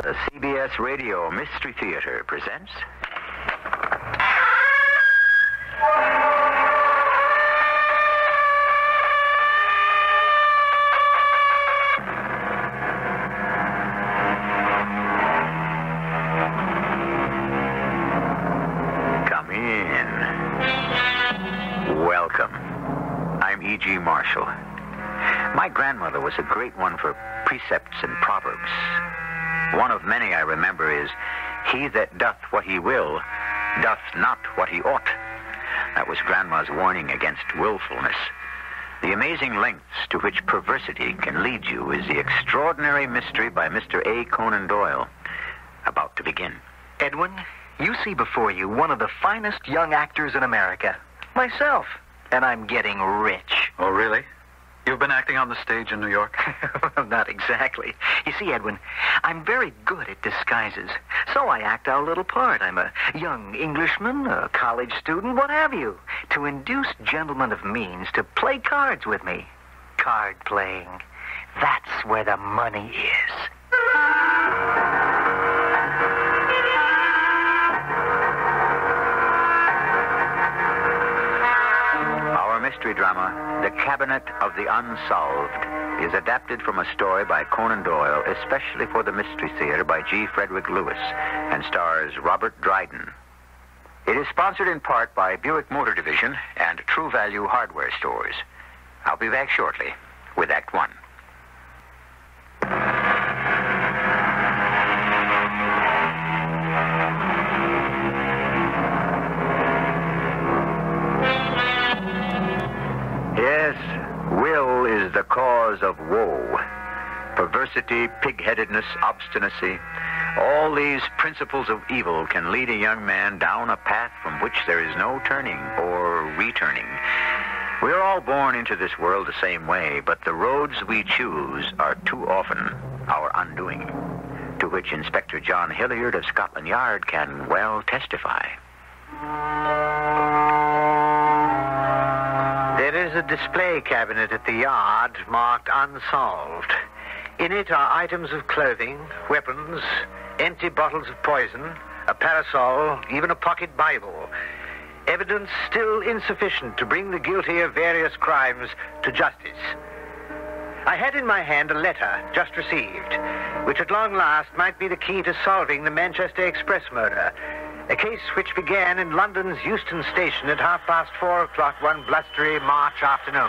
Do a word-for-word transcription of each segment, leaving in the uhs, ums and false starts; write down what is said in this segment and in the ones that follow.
The C B S Radio Mystery Theater presents... Come in. Welcome. I'm E G Marshall. My grandmother was a great one for precepts and proverbs. One of many I remember is, "He that doth what he will, doth not what he ought." That was Grandma's warning against willfulness. The amazing lengths to which perversity can lead you is the extraordinary mystery by Mister A. Conan Doyle. About to begin. Edwin, you see before you one of the finest young actors in America. Myself. And I'm getting rich. Oh, really? You've been acting on the stage in New York? Well, not exactly. You see, Edwin, I'm very good at disguises. So I act out a little part. I'm a young Englishman, a college student, what have you, to induce gentlemen of means to play cards with me. Card playing. That's where the money is. Mystery drama, The Cabinet of the Unsolved, is adapted from a story by Conan Doyle, especially for the Mystery Theater by G. Frederick Lewis, and stars Robert Dryden. It is sponsored in part by Buick Motor Division and True Value Hardware Stores. I'll be back shortly with Act One. Yes, will is the cause of woe. Perversity, pig-headedness, obstinacy, all these principles of evil can lead a young man down a path from which there is no turning or returning. We are all born into this world the same way, but the roads we choose are too often our undoing, to which Inspector John Hilliard of Scotland Yard can well testify. There is a display cabinet at the yard marked Unsolved. In it are items of clothing, weapons, empty bottles of poison, a parasol, even a pocket Bible. Evidence still insufficient to bring the guilty of various crimes to justice. I had in my hand a letter just received, which at long last might be the key to solving the Manchester Express murder. A case which began in London's Euston Station at half past four o'clock one blustery March afternoon.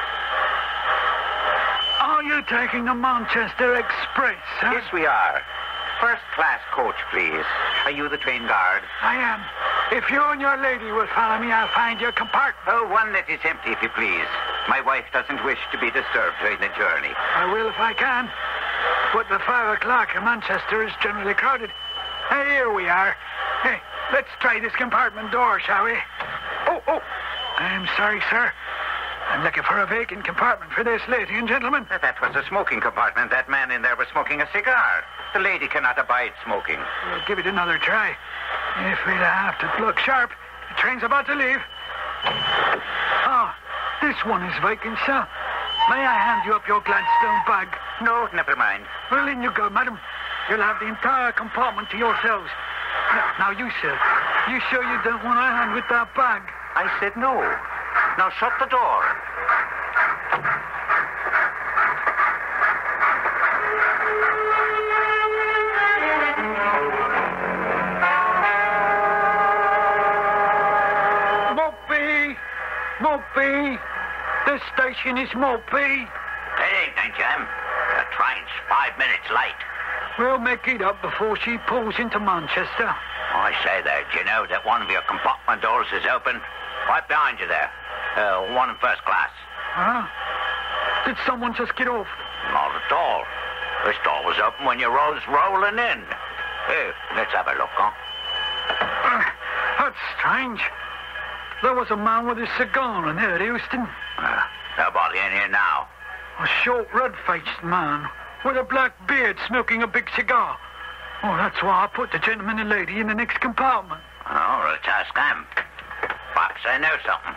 Are you taking the Manchester Express, sir? Yes, we are. First class coach, please. Are you the train guard? I am. If you and your lady will follow me, I'll find your compartment. Oh, one that is empty, if you please. My wife doesn't wish to be disturbed during the journey. I will if I can. But the five o'clock in Manchester is generally crowded. And here we are. Hey, let's try this compartment door, shall we? Oh, oh. I'm sorry, sir. I'm looking for a vacant compartment for this lady and gentleman. That was a smoking compartment. That man in there was smoking a cigar. The lady cannot abide smoking. We'll give it another try. If we'll have to look sharp, the train's about to leave. Oh, this one is vacant, sir. May I hand you up your Gladstone bag? No, never mind. Well, in you go, madam. You'll have the entire compartment to yourselves. Now, you, sir, you sure you don't want a hand with that bag? I said no. Now, shut the door. Mopey! Mopey! The station is Mopey. It ain't, Jim. The train's five minutes late. We'll make it up before she pulls into Manchester. I say there, do you know that one of your compartment doors is open? Right behind you there. Uh, one in first class. Huh? Did someone just get off? Not at all. This door was open when you rose rolling in. Here, let's have a look, huh? Uh, that's strange. There was a man with a cigar in there at Euston. Uh, nobody in here now. A short, red-faced man with a black beard smoking a big cigar. Oh, that's why I put the gentleman and lady in the next compartment. Oh, let's ask them. Perhaps they know something.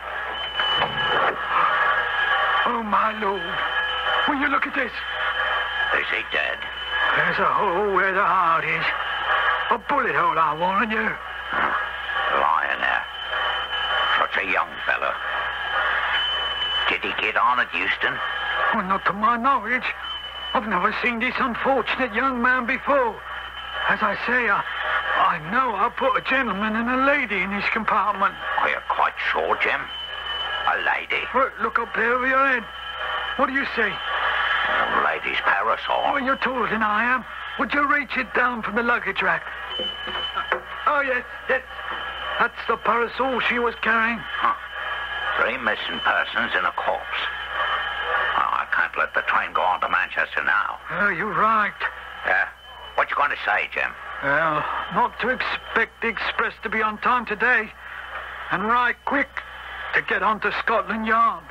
Oh, my Lord. Will you look at this? Is he dead? There's a hole where the heart is. A bullet hole, I warn you. Lying there. Such a young fellow. Did he get on at Euston? Well, not to my knowledge. I've never seen this unfortunate young man before. As I say, I, I know I put a gentleman and a lady in this compartment. Are you quite sure, Jim? A lady? Well, look up there over your head. What do you see? A lady's parasol. Oh, you're taller than I am. Would you reach it down from the luggage rack? Oh, yes, yes. That's the parasol she was carrying. Huh. Three missing persons and a corpse. Oh, I can't let the train go on to Manchester now. Oh, you're right. Yeah? What you going to say, Jim? Well, not to expect the express to be on time today. And right quick to get on to Scotland Yard.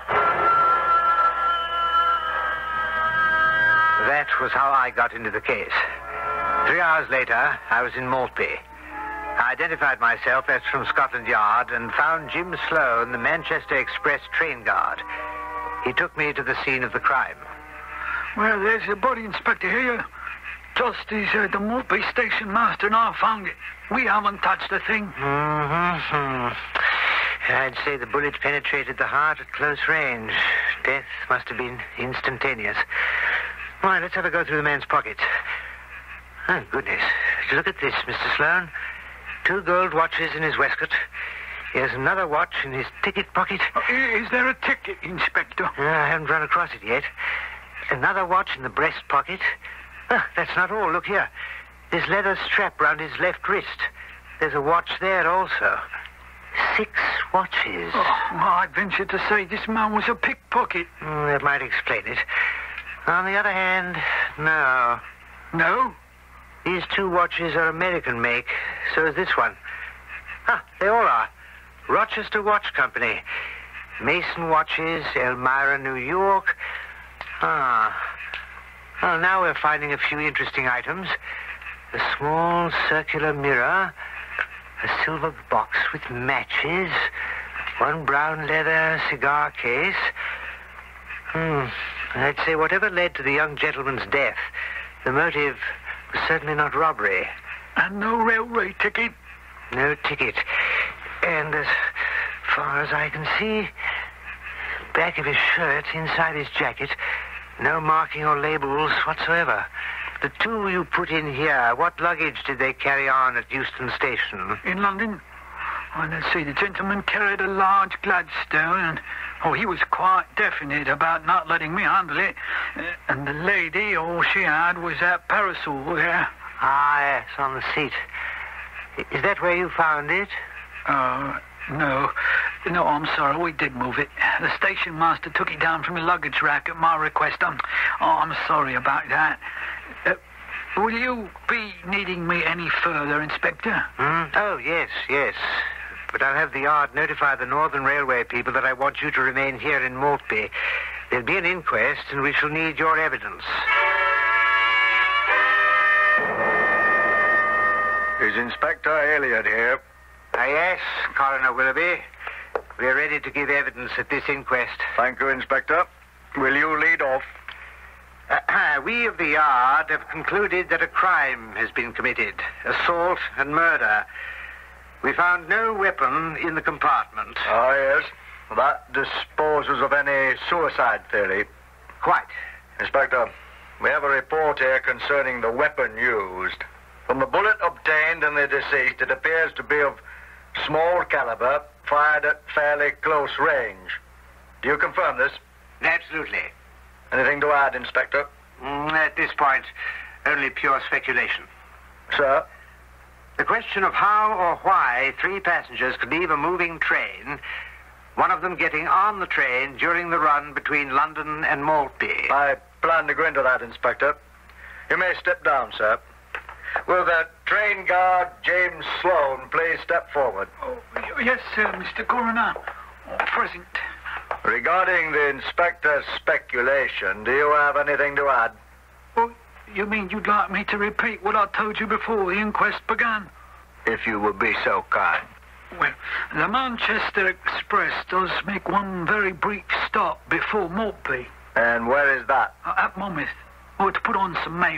That was how I got into the case. Three hours later, I was in Maltby. I identified myself as from Scotland Yard and found Jim Sloan, the Manchester Express train guard. He took me to the scene of the crime. Well, there's the body, Inspector, here. Just as uh, the Maltby station master and I found it. We haven't touched the thing. Mm-hmm. I'd say the bullet penetrated the heart at close range. Death must have been instantaneous. All right, let's have a go through the man's pockets. Oh, goodness. Look at this, Mister Sloan. Two gold watches in his waistcoat. Here's another watch in his ticket pocket. Uh, is there a ticket, Inspector? Uh, I haven't run across it yet. Another watch in the breast pocket. Oh, that's not all. Look here. This leather strap round his left wrist. There's a watch there also. Six watches. Oh, well, I'd venture to say this man was a pickpocket. Mm, that might explain it. On the other hand, no. No? These two watches are American make. So is this one. Ah, they all are. Rochester Watch Company. Mason Watches, Elmira, New York. Ah. Well, now we're finding a few interesting items. A small circular mirror. A silver box with matches. One brown leather cigar case. Hmm. I'd say whatever led to the young gentleman's death, the motive was certainly not robbery. And no railway ticket? No ticket. And as far as I can see, back of his shirt, inside his jacket, no marking or labels whatsoever. The two you put in here, what luggage did they carry on at Euston Station? In London? Well, let's see, the gentleman carried a large Gladstone, and, oh, he was quite definite about not letting me handle it. Uh, and the lady, all she had was that parasol there. Ah, yes, on the seat. Is that where you found it? Uh, no. No, I'm sorry, we did move it. The station master took it down from the luggage rack at my request. I'm, oh, I'm sorry about that. Uh, will you be needing me any further, Inspector? Hmm? Oh, yes, yes. But I'll have the yard notify the Northern Railway people that I want you to remain here in Maltby. There'll be an inquest, and we shall need your evidence. Is Inspector Elliot here? Ah, yes, Coroner Willoughby. We're ready to give evidence at this inquest. Thank you, Inspector. Will you lead off? Uh, we of the yard have concluded that a crime has been committed. Assault and murder. We found no weapon in the compartment. Ah, yes. That disposes of any suicide theory. Quite. Inspector, we have a report here concerning the weapon used. From the bullet obtained in the deceased, it appears to be of small caliber, fired at fairly close range. Do you confirm this? Absolutely. Anything to add, Inspector? Mm, at this point, only pure speculation. Sir? The question of how or why three passengers could leave a moving train, one of them getting on the train during the run between London and Maltby. I plan to go into that, Inspector. You may step down, sir. Will the train guard, James Sloan, please step forward? Oh, yes, sir, Mister Coroner. Oh, present. Regarding the inspector's speculation, do you have anything to add? Oh, you mean you'd like me to repeat what I told you before the inquest began? If you would be so kind. Well, the Manchester Express does make one very brief stop before Maltby. And where is that? Uh, at Monmouth. Oh, to put on some mail.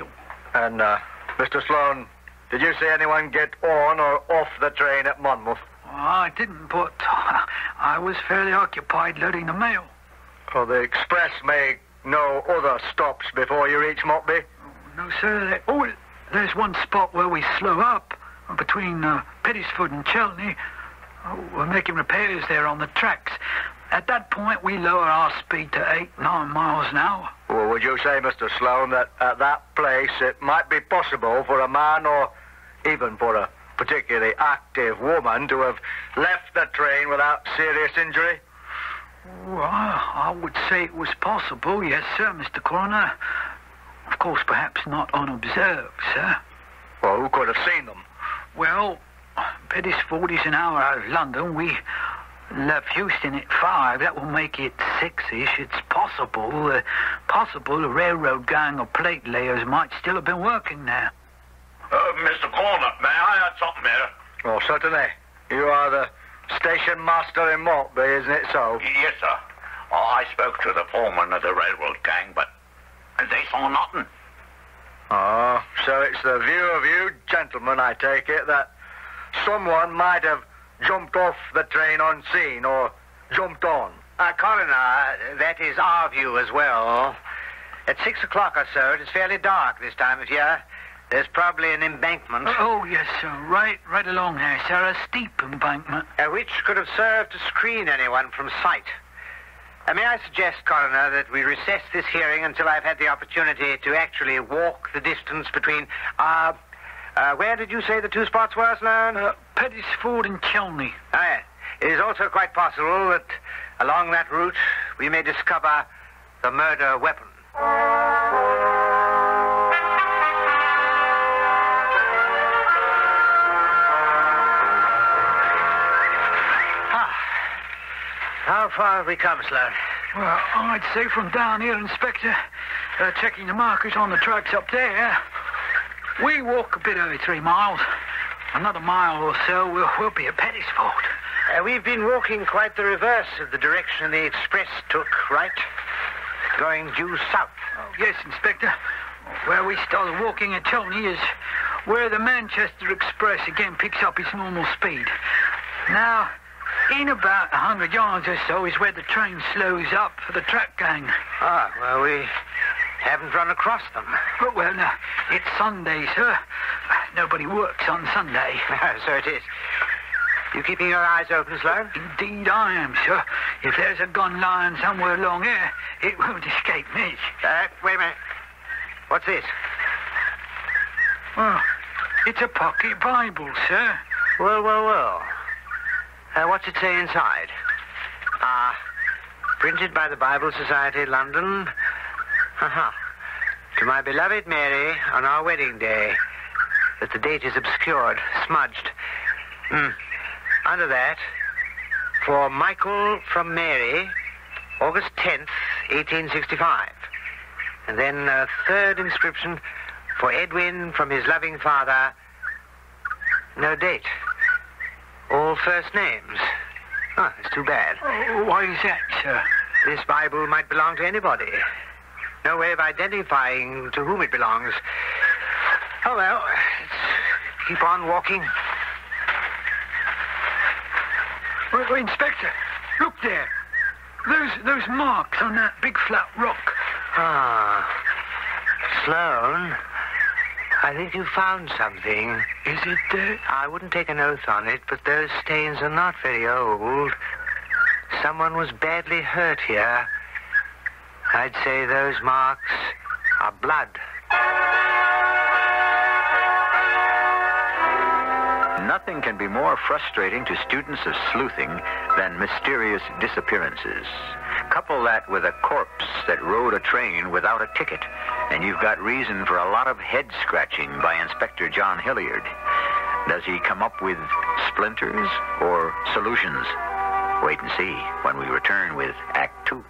And, uh, Mister Sloan, did you see anyone get on or off the train at Monmouth? Well, I didn't, but I was fairly occupied loading the mail. Well, the express make no other stops before you reach Motby? No, sir. They, oh, there's one spot where we slow up between uh, Pettisford and Chelteney. Oh, we're making repairs there on the tracks. At that point, we lower our speed to eight, nine miles an hour. Well, would you say, Mister Sloan, that at that place it might be possible for a man or even for a particularly active woman to have left the train without serious injury? Well, I would say it was possible, yes, sir, Mister Coroner. Of course, perhaps not unobserved, sir. Well, who could have seen them? Well, Pettisford is an hour out of London. We left Houston at five. That will make it six-ish. It's possible, uh, possible a railroad gang of plate layers might still have been working there. Uh, Mister Corner, may I add something here? Oh, certainly. You are the station master in Motby, isn't it so? Yes, sir. Oh, I spoke to the foreman of the railroad gang, but they saw nothing. Oh, so it's the view of you gentlemen, I take it, that someone might have jumped off the train unseen or jumped on. Uh, Coroner, that is our view as well. At six o'clock or so, it is fairly dark this time of year. There's probably an embankment. Oh, yes, sir. Right, right along there, sir. A steep embankment. Uh, which could have served to screen anyone from sight. Uh, may I suggest, Coroner, that we recess this hearing until I've had the opportunity to actually walk the distance between... Uh, uh, where did you say the two spots were, Sloan? Uh, Pettisford and Chelteney. Ah, yes. It is also quite possible that along that route we may discover the murder weapon. How far have we come, Sloan? Well, I'd say from down here, Inspector, uh, checking the markers on the tracks up there, we walk a bit over three miles. Another mile or so, we'll, we'll be at Pettisford. Uh, we've been walking quite the reverse of the direction the express took, right? Going due south. Oh, yes, Inspector. Where we started walking at Chelteney is where the Manchester Express again picks up its normal speed. Now, in about a hundred yards or so is where the train slows up for the track gang. Ah, well, we haven't run across them. But, well, now, it's Sunday, sir. Nobody works on Sunday. So it is. You keeping your eyes open, Sloan? Indeed I am, sir. If there's a gun lying somewhere along here, it won't escape me. Uh, wait a minute. What's this? Well, it's a pocket Bible, sir. Well, well, well. Uh, what's it say inside? Ah, printed by the Bible Society, London. Aha. To my beloved Mary on our wedding day. But the date is obscured, smudged. Hmm. Under that, for Michael from Mary, August tenth, eighteen sixty-five. And then a third inscription, for Edwin from his loving father. No date. All first names. Oh, it's too bad. Oh, why is that, sir? This Bible might belong to anybody. No way of identifying to whom it belongs. Oh, well, let's keep on walking. Wait, wait, Inspector, look there. Those, those marks on that big flat rock. Ah, Sloan, I think you found something. Is it there? I wouldn't take an oath on it, but those stains are not very old. Someone was badly hurt here. I'd say those marks are blood. Nothing can be more frustrating to students of sleuthing than mysterious disappearances. Couple that with a corpse that rode a train without a ticket, and you've got reason for a lot of head-scratching by Inspector John Hilliard. Does he come up with splinters or solutions? Wait and see when we return with Act Two.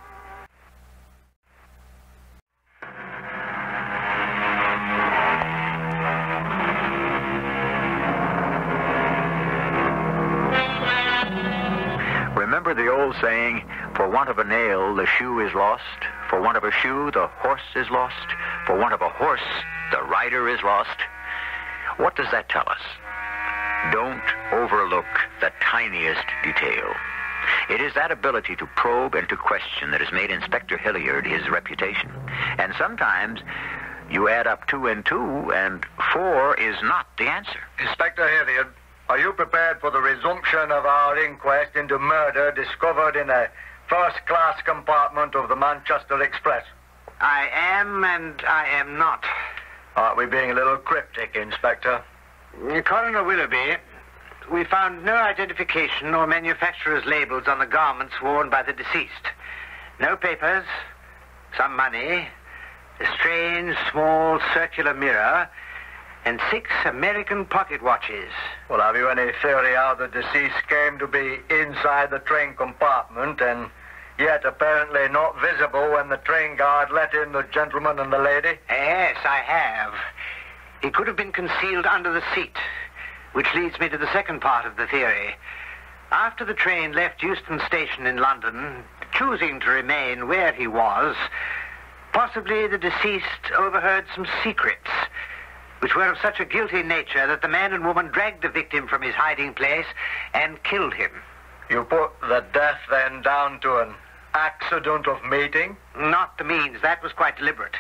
Remember the old saying, for want of a nail, the shoe is lost. For want of a shoe, the horse is lost. For want of a horse, The rider is lost. What does that tell us? Don't overlook the tiniest detail. It is that ability to probe and to question that has made Inspector Hilliard his reputation. And sometimes you add up two and two, and four is not the answer. Inspector Hilliard, are you prepared for the resumption of our inquest into murder discovered in a first-class compartment of the Manchester Express? I am and I am not. Aren't we being a little cryptic, Inspector? Coroner Willoughby, we found no identification or manufacturer's labels on the garments worn by the deceased. No papers, some money, a strange, small, circular mirror, and six American pocket watches. Well, have you any theory how the deceased came to be inside the train compartment and yet apparently not visible when the train guard let in the gentleman and the lady? Yes, I have. He could have been concealed under the seat, which leads me to the second part of the theory. After the train left Euston Station in London, choosing to remain where he was, possibly the deceased overheard some secrets, which were of such a guilty nature that the man and woman dragged the victim from his hiding place and killed him. You put the death then down to an accident of meeting? Not the means. That was quite deliberate.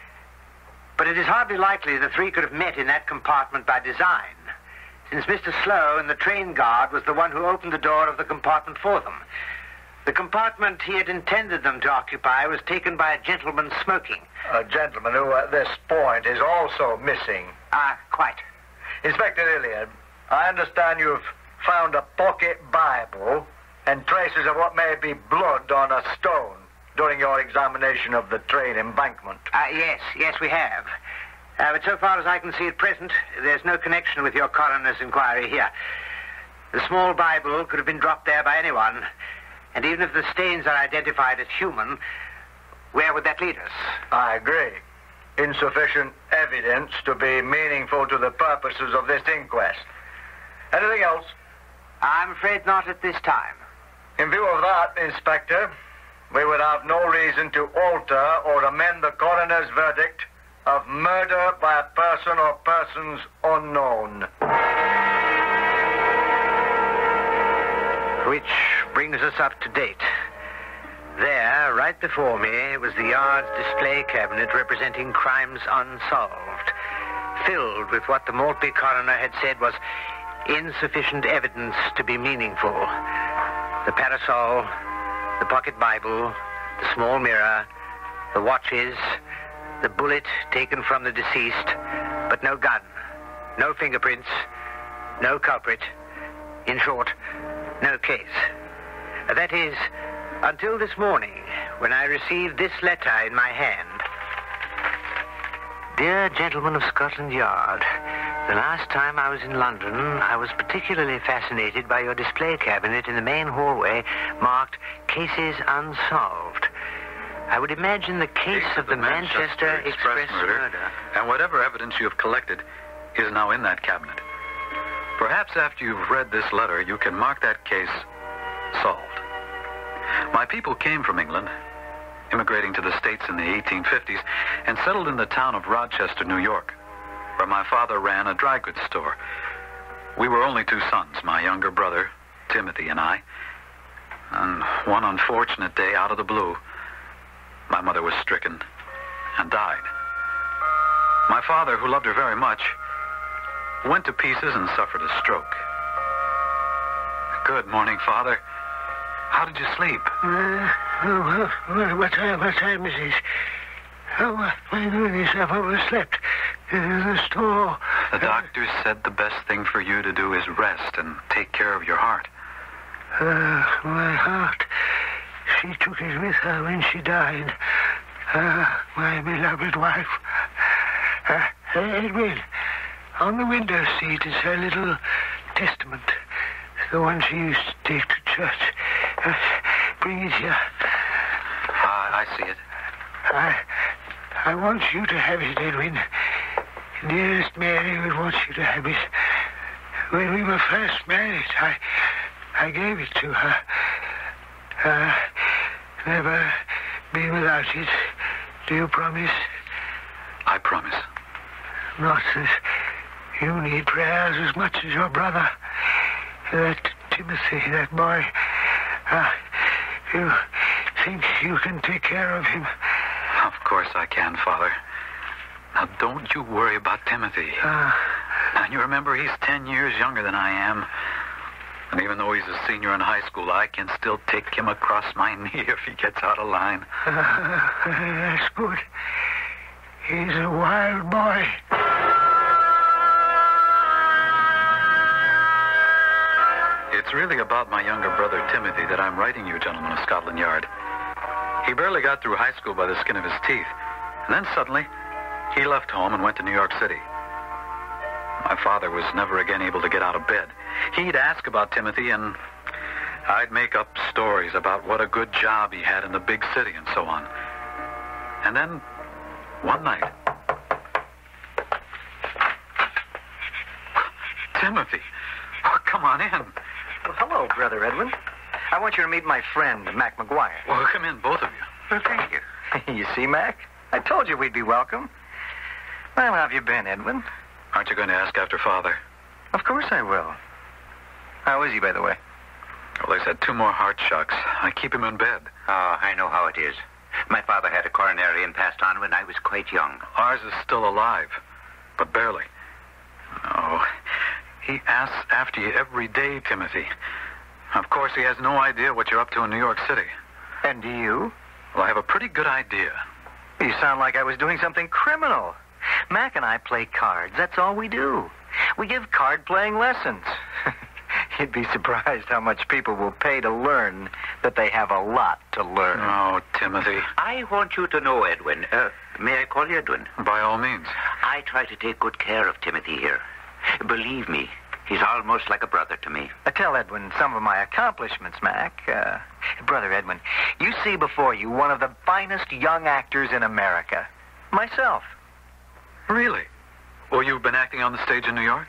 But it is hardly likely the three could have met in that compartment by design, since Mister Slow and the train guard was the one who opened the door of the compartment for them. The compartment he had intended them to occupy was taken by a gentleman smoking. A gentleman who at this point is also missing. Ah, uh, quite. Inspector Hilliard, I understand you've found a pocket Bible and traces of what may be blood on a stone during your examination of the train embankment. Uh, yes, yes, we have. Uh, but so far as I can see at present, there's no connection with your coroner's inquiry here. The small Bible could have been dropped there by anyone, and even if the stains are identified as human, where would that lead us? I agree. Insufficient evidence to be meaningful to the purposes of this inquest. Anything else? I'm afraid not at this time. In view of that, Inspector, we would have no reason to alter or amend the coroner's verdict of murder by a person or persons unknown. Which brings us up to date. There, right before me, was the yard's display cabinet representing crimes unsolved, filled with what the Maltby coroner had said was insufficient evidence to be meaningful. The parasol, the pocket Bible, the small mirror, the watches, the bullet taken from the deceased, but no gun, no fingerprints, no culprit. In short, no case. That is, until this morning, when I received this letter in my hand. Dear gentlemen of Scotland Yard, the last time I was in London, I was particularly fascinated by your display cabinet in the main hallway marked Cases Unsolved. I would imagine the case, case of, of the, the Manchester, Manchester Express, Express murder, murder. And whatever evidence you have collected is now in that cabinet. Perhaps after you've read this letter, you can mark that case solved. My people came from England, immigrating to the States in the eighteen fifties, and settled in the town of Rochester, New York, where my father ran a dry goods store. We were only two sons, my younger brother, Timothy, and I. And one unfortunate day, out of the blue, my mother was stricken and died. My father, who loved her very much, went to pieces and suffered a stroke. Good morning, Father. How did you sleep? Uh, oh, well, what time, what time is it? Oh, my goodness, I've overslept. Uh, the store. The doctor said the best thing for you to do is rest and take care of your heart. Uh, my heart. She took it with her when she died. Uh, my beloved wife. Uh, Edwin, on the window seat is her little testament. The one she used to take to church. Uh, bring it here. Ah, I see it. I, I want you to have it, Edwin. Dearest Mary would want you to have it. When we were first married, I, I gave it to her. Uh, never be without it. Do you promise? I promise. not that you need prayers as much as your brother. That Timothy, that boy, uh, you think you can take care of him? Of course I can, Father. Now, don't you worry about Timothy. Uh, and you remember, he's ten years younger than I am. And even though he's a senior in high school, I can still take him across my knee if he gets out of line. Uh, that's good. He's a wild boy. It's really about my younger brother, Timothy, that I'm writing you, gentlemen of Scotland Yard. He barely got through high school by the skin of his teeth. And then suddenly, he left home and went to New York City. My father was never again able to get out of bed. He'd ask about Timothy, and I'd make up stories about what a good job he had in the big city and so on. And then, one night... Timothy! Oh, come on in. Well, hello, Brother Edwin. I want you to meet my friend, Mac McGuire. Well, come in, both of you. Well, thank you. You see, Mac? I told you we'd be welcome. Well, how have you been, Edwin? Aren't you going to ask after Father? Of course I will. How is he, by the way? Well, he's had two more heart shocks. I keep him in bed. Oh, I know how it is. My father had a coronary and passed on when I was quite young. Ours is still alive, but barely. Oh, he asks after you every day, Timothy. Of course, he has no idea what you're up to in New York City. And do you? Well, I have a pretty good idea. You sound like I was doing something criminal. Mac and I play cards. That's all we do. We give card-playing lessons. You'd be surprised how much people will pay to learn that they have a lot to learn. Oh, Timothy. I want you to know, Edwin. Uh, may I call you Edwin? By all means. I try to take good care of Timothy here. Believe me, he's almost like a brother to me. Uh, tell Edwin some of my accomplishments, Mac. Uh, Brother Edwin, you see before you one of the finest young actors in America. Myself. Really? Well, you've been acting on the stage in New York?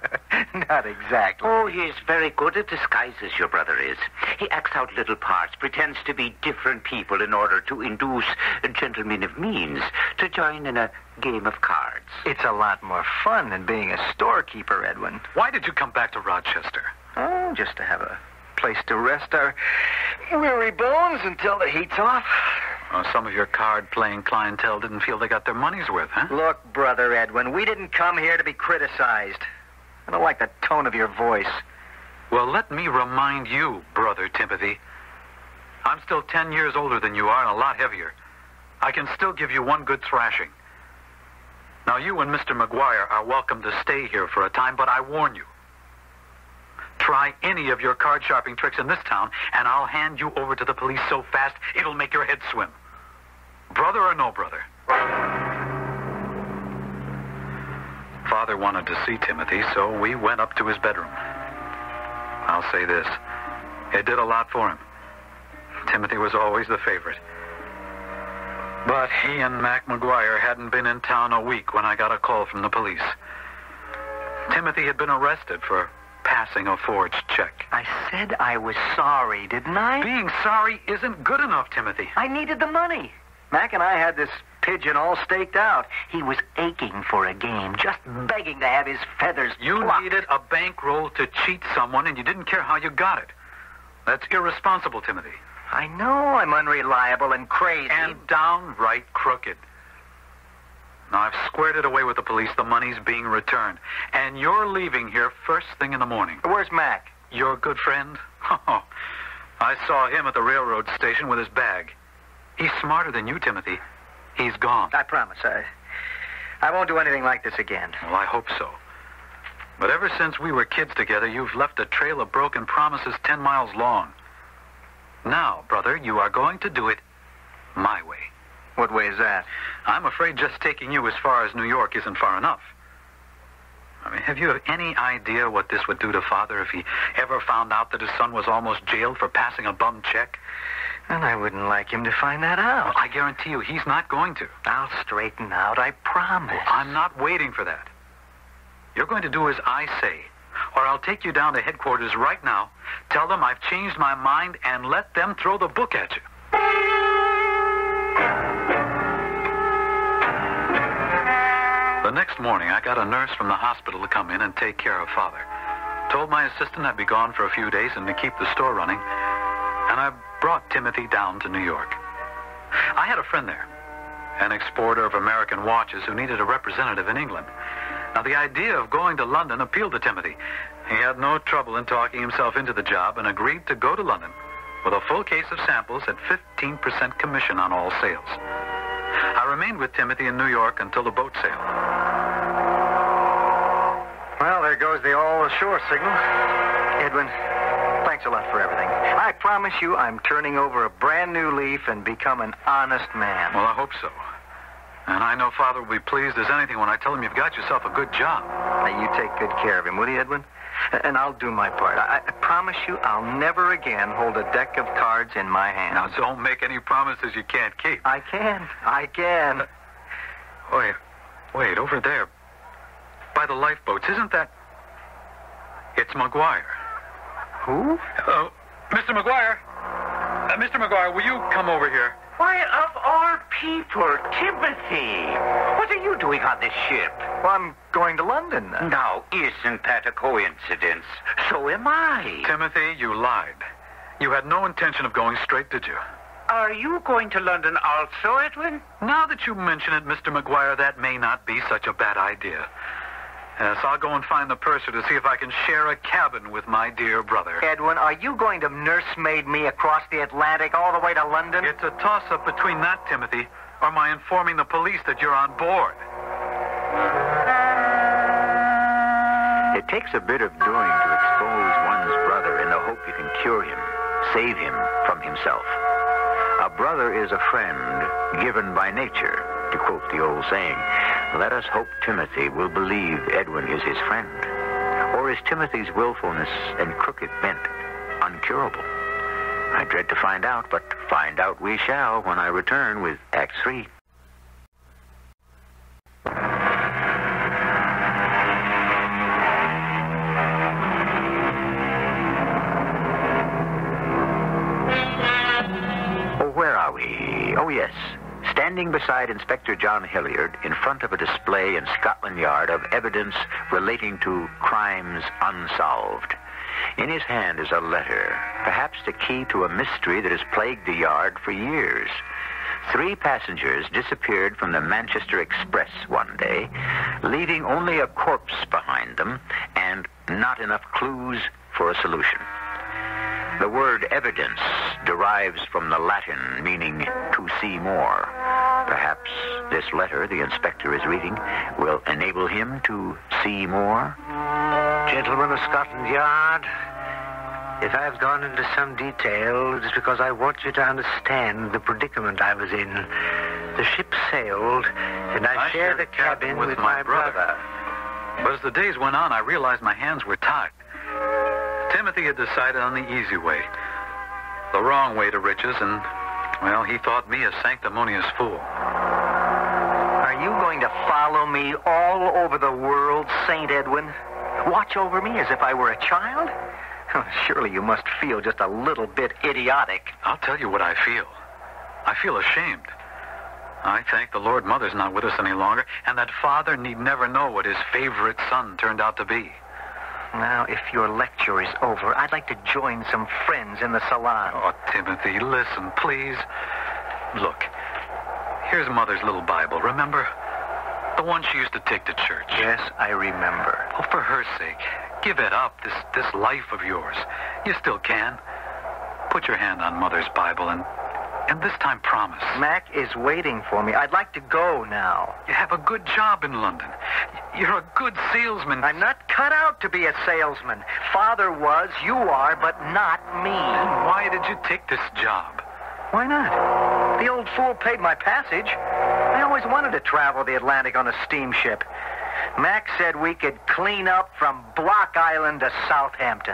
Not exactly. Oh, he is very good at disguises, your brother is. He acts out little parts, pretends to be different people in order to induce gentlemen of means to join in a game of cards. It's a lot more fun than being a storekeeper, Edwin. Why did you come back to Rochester? Oh, just to have a place to rest our weary bones until the heat's off. Oh, some of your card-playing clientele didn't feel they got their money's worth, huh? Look, Brother Edwin, we didn't come here to be criticized. I don't like the tone of your voice. Well, let me remind you, Brother Timothy. I'm still ten years older than you are and a lot heavier. I can still give you one good thrashing. Now, you and Mister McGuire are welcome to stay here for a time, but I warn you. Try any of your card sharping tricks in this town, and I'll hand you over to the police so fast it'll make your head swim. Brother or no brother? Father wanted to see Timothy, so we went up to his bedroom. I'll say this. It did a lot for him. Timothy was always the favorite. But he and Mac McGuire hadn't been in town a week when I got a call from the police. Timothy had been arrested for passing a forged check. I said I was sorry, didn't I? Being sorry isn't good enough, Timothy. I needed the money. Mac and I had this pigeon all staked out. He was aching for a game, just begging to have his feathers You plucked. needed a bankroll to cheat someone, and you didn't care how you got it. That's irresponsible, Timothy. I know I'm unreliable and crazy. And downright crooked. Now, I've squared it away with the police. The money's being returned. And you're leaving here first thing in the morning. Where's Mac? Your good friend? Oh, I saw him at the railroad station with his bag. He's smarter than you, Timothy. He's gone. I promise. I, I won't do anything like this again. Well, I hope so. But ever since we were kids together, you've left a trail of broken promises ten miles long. Now, brother, you are going to do it my way. What way is that? I'm afraid just taking you as far as New York isn't far enough. I mean, have you any idea what this would do to Father if he ever found out that his son was almost jailed for passing a bum check? And I wouldn't like him to find that out. Well, I guarantee you he's not going to. I'll straighten out, I promise. Well, I'm not waiting for that. You're going to do as I say, or I'll take you down to headquarters right now, tell them I've changed my mind, and let them throw the book at you. The next next morning, I got a nurse from the hospital to come in and take care of Father. Told my assistant I'd be gone for a few days and to keep the store running. And I brought Timothy down to New York. I had a friend there, an exporter of American watches who needed a representative in England. Now, the idea of going to London appealed to Timothy. He had no trouble in talking himself into the job and agreed to go to London with a full case of samples at fifteen percent commission on all sales. I remained with Timothy in New York until the boat sailed. Well, there goes the all-ashore signal. Edwin, thanks a lot for everything. I promise you I'm turning over a brand new leaf and become an honest man. Well, I hope so. And I know Father will be pleased as anything when I tell him you've got yourself a good job. Now, you take good care of him, will you, Edwin? And I'll do my part. I, I promise you I'll never again hold a deck of cards in my hand. Now, don't make any promises you can't keep. I can. I can. Uh, wait, wait, over there, by the lifeboats, isn't that... It's McGuire. Who? Uh, Mister McGuire. Uh, Mister McGuire, will you come over here? Why, of all people, Timothy, what are you doing on this ship? Well, I'm going to London. Uh, Now, isn't that a coincidence? So am I. Timothy, you lied. You had no intention of going straight, did you? Are you going to London also, Edwin? Now that you mention it, Mister McGuire, that may not be such a bad idea. Yes, I'll go and find the purser to see if I can share a cabin with my dear brother. Edwin, are you going to nursemaid me across the Atlantic all the way to London? It's a toss-up between that, Timothy, or my informing the police that you're on board. It takes a bit of doing to expose one's brother in the hope you can cure him, save him from himself. A brother is a friend given by nature, to quote the old saying. Let us hope Timothy will believe Edwin is his friend. Or is Timothy's willfulness and crooked bent uncurable? I dread to find out, but find out we shall when I return with Act Three. Oh, where are we? Oh, yes. Standing beside Inspector John Hilliard in front of a display in Scotland Yard of evidence relating to crimes unsolved. In his hand is a letter, perhaps the key to a mystery that has plagued the yard for years. Three passengers disappeared from the Manchester Express one day, leaving only a corpse behind them and not enough clues for a solution. The word evidence derives from the Latin meaning to see more. Perhaps this letter the inspector is reading will enable him to see more. Gentlemen of Scotland Yard, if I've gone into some detail, it is because I want you to understand the predicament I was in. The ship sailed, and I, I shared the cabin with, with my brother. brother. But as the days went on, I realized my hands were tied. Timothy had decided on the easy way, the wrong way to riches, and, well, he thought me a sanctimonious fool. Are you going to follow me all over the world, Saint Edwin? Watch over me as if I were a child? Surely you must feel just a little bit idiotic. I'll tell you what I feel. I feel ashamed. I thank the Lord Mother's not with us any longer, and that Father need never know what his favorite son turned out to be. Now, if your lecture is over, I'd like to join some friends in the salon. Oh, Timothy, listen, please. Look, here's Mother's little Bible, remember? The one she used to take to church. Yes, I remember. Oh, for her sake, give it up, this, this life of yours. You still can. Put your hand on Mother's Bible and, and this time promise. Mac is waiting for me. I'd like to go now. You have a good job in London. You're a good salesman. I'm not cut out to be a salesman. Father was, you are, but not me. Then why did you take this job? Why not? The old fool paid my passage. I always wanted to travel the Atlantic on a steamship. Mac said we could clean up from Block Island to Southampton.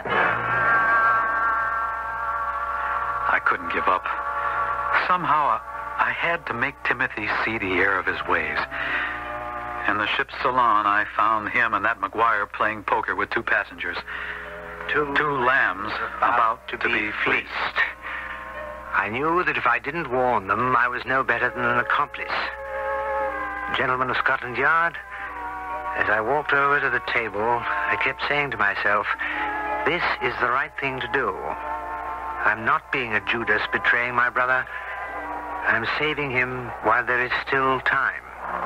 I couldn't give up. Somehow, I had to make Timothy see the error of his ways. In the ship's salon, I found him and that McGuire playing poker with two passengers. Two, two lambs about to, to be, be fleeced. I knew that if I didn't warn them, I was no better than an accomplice. Gentlemen of Scotland Yard, As I walked over to the table, I kept saying to myself, this is the right thing to do. I'm not being a Judas betraying my brother. I'm saving him while there is still time.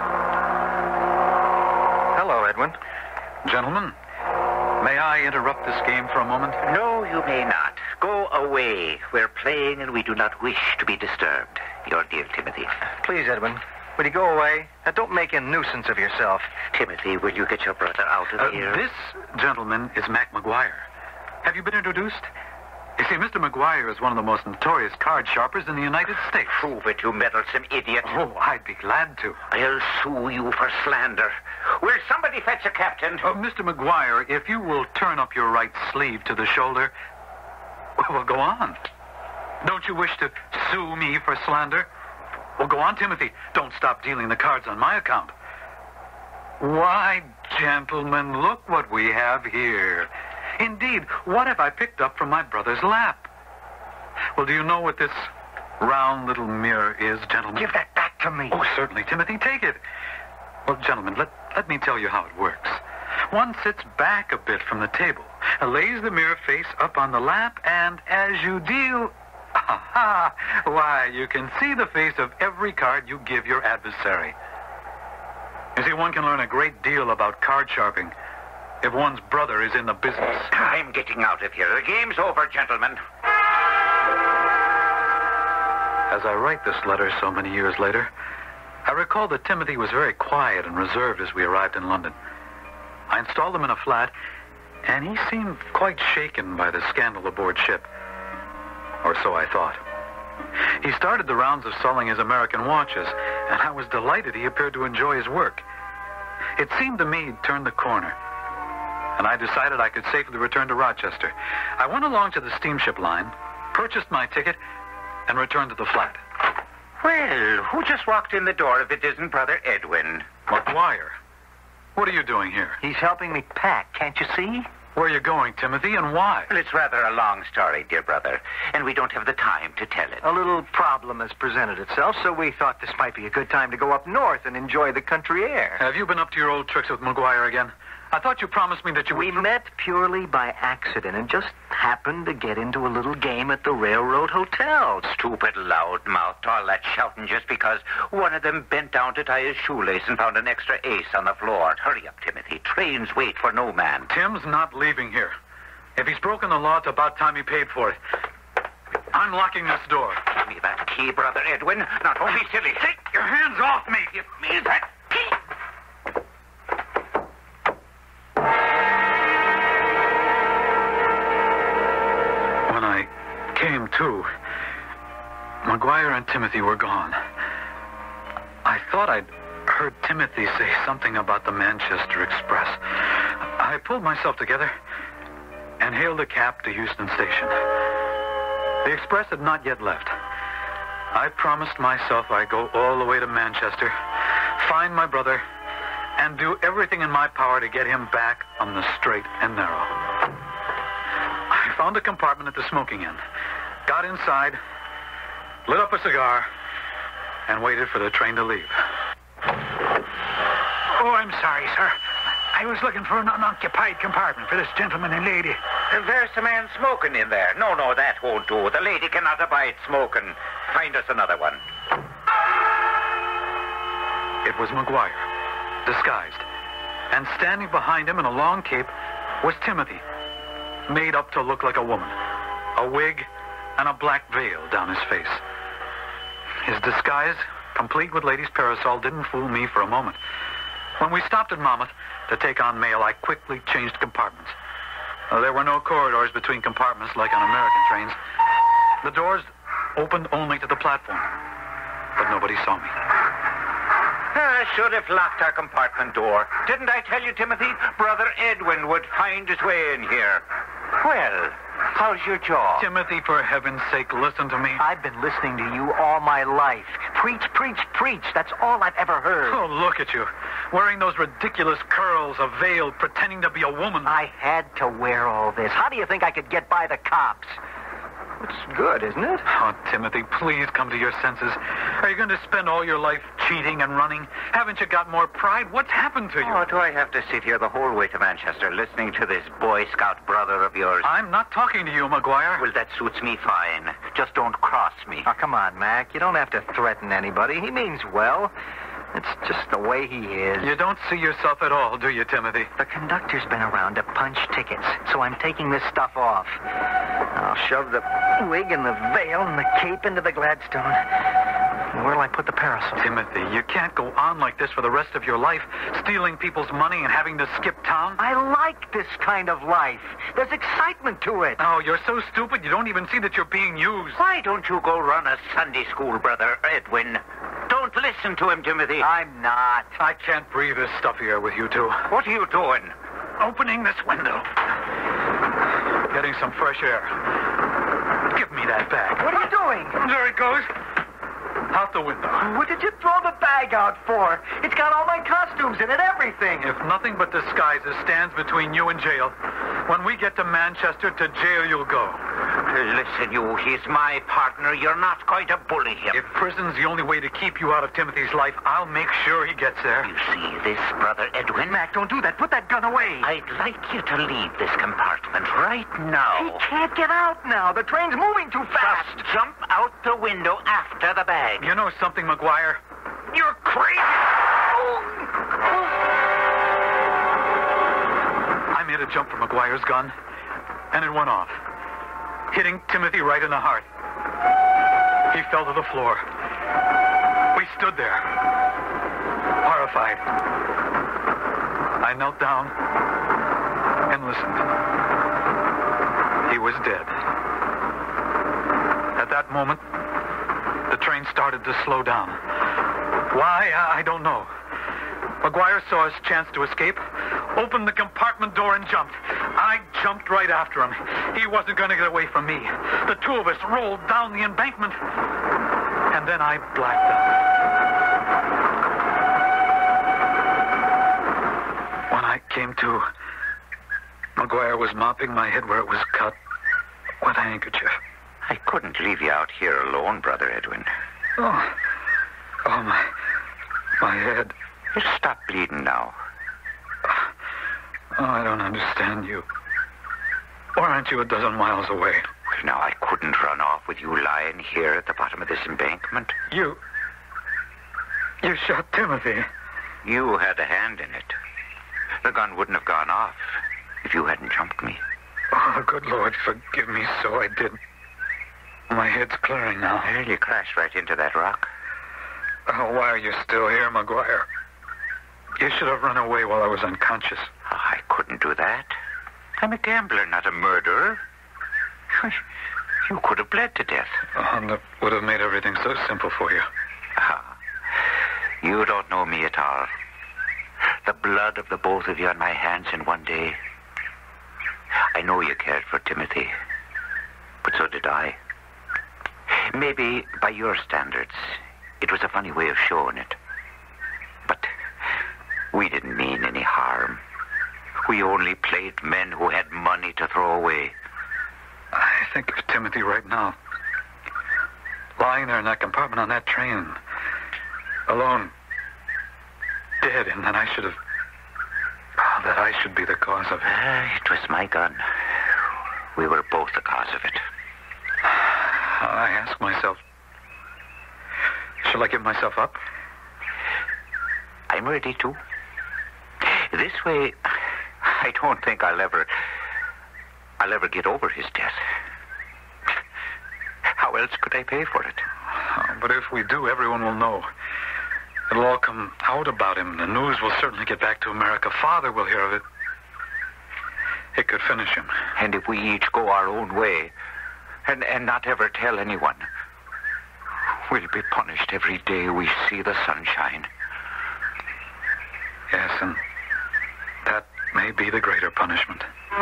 Hello, Edwin. Gentlemen, may I interrupt this game for a moment? No, you may not. Go away. We're playing and we do not wish to be disturbed. Your dear Timothy. Please, Edwin, will you go away? Now, don't make a nuisance of yourself. Timothy, will you get your brother out of Uh, here? this gentleman is Mac McGuire. Have you been introduced? You see, Mister McGuire is one of the most notorious card sharpers in the United States. Prove it, you meddlesome idiot. Oh, I'd be glad to. I'll sue you for slander. Will somebody fetch a captain? Uh, Mister McGuire, if you will turn up your right sleeve to the shoulder, well, go on. Don't you wish to sue me for slander? Well, go on, Timothy. Don't stop dealing the cards on my account. Why, gentlemen, look what we have here. Indeed, what have I picked up from my brother's lap? Well, do you know what this round little mirror is, gentlemen? Give that back to me. Oh, certainly, Timothy, take it. Well, gentlemen, let, let me tell you how it works. One sits back a bit from the table, lays the mirror face up on the lap, and as you deal, aha, why, you can see the face of every card you give your adversary. You see, one can learn a great deal about card sharping if one's brother is in the business. I'm getting out of here. The game's over, gentlemen. As I write this letter so many years later, I recall that Timothy was very quiet and reserved as we arrived in London. I installed him in a flat, and he seemed quite shaken by the scandal aboard ship. Or so I thought. He started the rounds of selling his American watches, and I was delighted he appeared to enjoy his work. It seemed to me he'd turned the corner, and I decided I could safely return to Rochester. I went along to the steamship line, purchased my ticket, and returned to the flat. Well, who just walked in the door if it isn't Brother Edwin? McGuire, what are you doing here? He's helping me pack, can't you see? Where are you going, Timothy, and why? Well, it's rather a long story, dear brother, and we don't have the time to tell it. A little problem has presented itself, so we thought this might be a good time to go up north and enjoy the country air. Have you been up to your old tricks with McGuire again? I thought you promised me that you would... We met purely by accident and just happened to get into a little game at the Railroad Hotel. Stupid loudmouth, all that shouting just because one of them bent down to tie his shoelace and found an extra ace on the floor. Hurry up, Timothy. Trains wait for no man. Tim's not leaving here. If he's broken the law, it's about time he paid for it. I'm locking this door. Give me that key, Brother Edwin. Now, don't be silly. Take your hands off me. Give me that key. When I came to, McGuire and Timothy were gone. I thought I'd heard Timothy say something about the Manchester Express. I pulled myself together and hailed a cab to Euston Station. The express had not yet left. I promised myself I'd go all the way to Manchester, find my brother, and do everything in my power to get him back on the straight and narrow. I found a compartment at the smoking end, got inside, lit up a cigar, and waited for the train to leave. Oh, I'm sorry, sir. I was looking for an unoccupied compartment for this gentleman and lady. There's a man smoking in there. No, no, that won't do. The lady cannot abide smoking. Find us another one. It was McGuire, disguised. And standing behind him in a long cape was Timothy, made up to look like a woman. A wig and a black veil down his face. His disguise, complete with lady's parasol, didn't fool me for a moment. When we stopped at Monmouth to take on mail, I quickly changed compartments. Uh, there were no corridors between compartments like on American trains. The doors opened only to the platform, but nobody saw me. I should have locked our compartment door. Didn't I tell you, Timothy? Brother Edwin would find his way in here. Well, how's your jaw? Timothy, for heaven's sake, listen to me. I've been listening to you all my life. Preach, preach, preach. That's all I've ever heard. Oh, look at you. Wearing those ridiculous curls, a veil, pretending to be a woman. I had to wear all this. How do you think I could get by the cops? It's good, isn't it? Oh, Timothy, please come to your senses. Are you going to spend all your life cheating and running? Haven't you got more pride? What's happened to you? Oh, do I have to sit here the whole way to Manchester listening to this Boy Scout brother of yours? I'm not talking to you, McGuire. Well, that suits me fine. Just don't cross me. Oh, come on, Mac. You don't have to threaten anybody. He means well. It's just the way he is. You don't see yourself at all, do you, Timothy? The conductor's been around to punch tickets, so I'm taking this stuff off. I'll shove the wig and the veil and the cape into the Gladstone. Where'll I put the parasol? Timothy, you can't go on like this for the rest of your life, stealing people's money and having to skip town. I like this kind of life. There's excitement to it. Oh, you're so stupid you don't even see that you're being used. Why don't you go run a Sunday school, Brother Edwin? Don't listen to him, Timothy. I'm not. I can't breathe this stuff here with you two. What are you doing? Opening this window. Getting some fresh air. Give me that bag. What are you doing? There it goes. Out the window. What did you throw the bag out for? It's got all my costumes in it, everything. If nothing but disguises stands between you and jail, when we get to Manchester, to jail you'll go. Listen, you, he's my partner. You're not going to bully him. If prison's the only way to keep you out of Timothy's life, I'll make sure he gets there. You see this, Brother Edwin? Mac, don't do that. Put that gun away. I'd like you to leave this compartment right now. He can't get out now. The train's moving too fast. Just jump out the window after the bag. You know something, McGuire? You're crazy. I made a jump for McGuire's gun, and it went off, hitting Timothy right in the heart. He fell to the floor. We stood there, horrified. I knelt down and listened. He was dead. At that moment, the train started to slow down. Why? I don't know. McGuire saw his chance to escape, opened the compartment door and jumped. I jumped right after him. He wasn't going to get away from me. The two of us rolled down the embankment, and then I blacked out. When I came to, McGuire was mopping my head where it was cut with a handkerchief. I couldn't leave you out here alone, Brother Edwin. Oh, oh, my, my head. It'll stop bleeding now. Oh, I don't understand you. Or aren't you a dozen miles away? Well, now, I couldn't run off with you lying here at the bottom of this embankment. You... You shot Timothy. You had a hand in it. The gun wouldn't have gone off if you hadn't jumped me. Oh, good Lord, forgive me, so I did. My head's clearing now. Well, you crashed right into that rock. Oh, why are you still here, McGuire? You should have run away while I was unconscious. Oh, I couldn't do that. I'm a gambler, not a murderer. You could have bled to death. Oh, that would have made everything so simple for you. Ah, you don't know me at all. The blood of the both of you on my hands in one day. I know you cared for Timothy, but so did I. Maybe by your standards, it was a funny way of showing it. But we didn't mean any harm. We only played men who had money to throw away. I think of Timothy right now. Lying there in that compartment on that train. Alone. Dead, and then I should have... Oh, that I should be the cause of it. Uh, it was my gun. We were both the cause of it. I ask myself, shall I give myself up? I'm ready to. This way, I don't think I'll ever... I'll ever get over his death. How else could I pay for it? Oh, but if we do, everyone will know. It'll all come out about him. The news will certainly get back to America. Father will hear of it. It could finish him. And if we each go our own way, and, and not ever tell anyone, we'll be punished every day we see the sunshine. Yes, and that may be the greater punishment.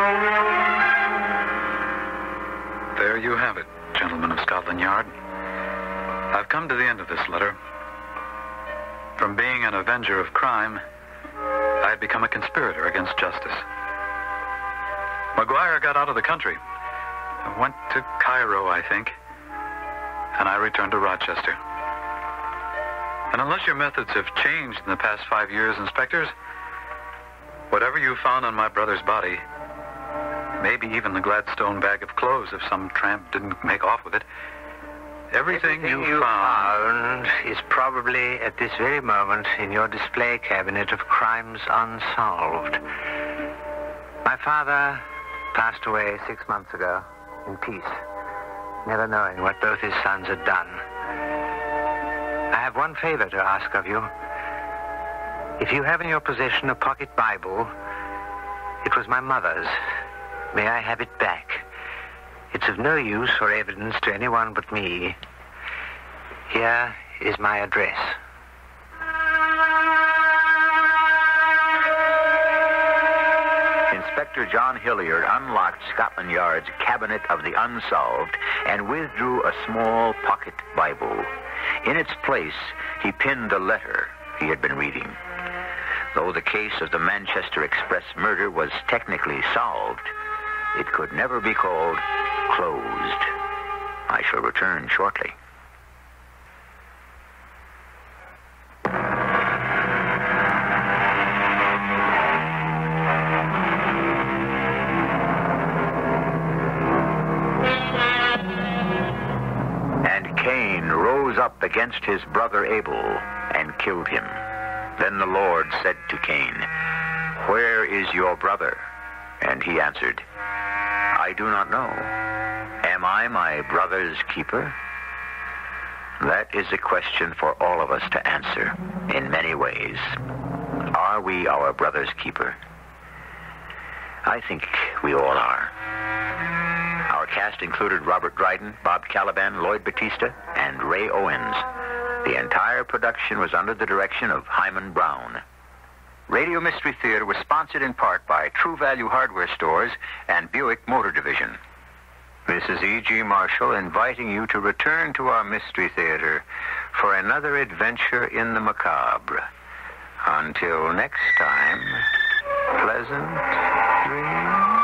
There you have it, gentlemen of Scotland Yard. I've come to the end of this letter. From being an avenger of crime, I had become a conspirator against justice. McGuire got out of the country, I went to Cairo, I think. And I returned to Rochester. And unless your methods have changed in the past five years, inspectors, whatever you found on my brother's body, maybe even the Gladstone bag of clothes if some tramp didn't make off with it, everything, Everything you, you found... found is probably at this very moment in your display cabinet of crimes unsolved. My father passed away six months ago in peace, never knowing what both his sons had done. I have one favor to ask of you. If you have in your possession a pocket Bible, it was my mother's. May I have it back? It's of no use for evidence to anyone but me. Here is my address. Inspector John Hilliard unlocked Scotland Yard's Cabinet of the Unsolved and withdrew a small pocket Bible. In its place, he pinned a letter he had been reading. Though the case of the Manchester Express murder was technically solved, it could never be called closed. I shall return shortly. Up against his brother Abel and killed him. Then the Lord said to Cain, "Where is your brother?" And he answered, "I do not know. Am I my brother's keeper?" That is a question for all of us to answer in many ways. Are we our brother's keeper? I think we all are. Our cast included Robert Dryden, Bob Caliban, Lloyd Battista, and Ray Owens. The entire production was under the direction of Hyman Brown. Radio Mystery Theater was sponsored in part by True Value Hardware Stores and Buick Motor Division. This is E G. Marshall inviting you to return to our Mystery Theater for another adventure in the macabre. Until next time, pleasant dreams.